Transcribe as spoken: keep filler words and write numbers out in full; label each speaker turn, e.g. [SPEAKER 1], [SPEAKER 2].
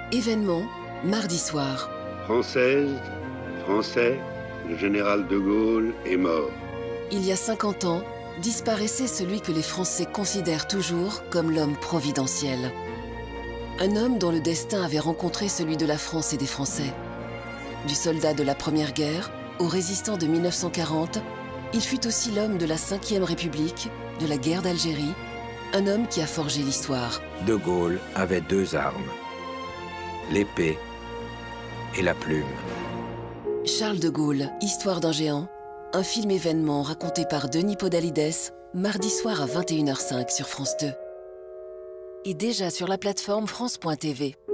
[SPEAKER 1] Événement, mardi soir.
[SPEAKER 2] Française, Français, le général de Gaulle est mort.
[SPEAKER 1] Il y a cinquante ans, disparaissait celui que les Français considèrent toujours comme l'homme providentiel. Un homme dont le destin avait rencontré celui de la France et des Français. Du soldat de la Première Guerre au résistant de mille neuf cent quarante, il fut aussi l'homme de la cinquième République, de la guerre d'Algérie, un homme qui a forgé l'histoire.
[SPEAKER 3] De Gaulle avait deux armes, l'épée et la plume.
[SPEAKER 1] Charles de Gaulle, Histoire d'un géant, un film événement raconté par Denis Podalides, mardi soir à vingt et une heures cinq sur France deux. Et déjà sur la plateforme France point T V.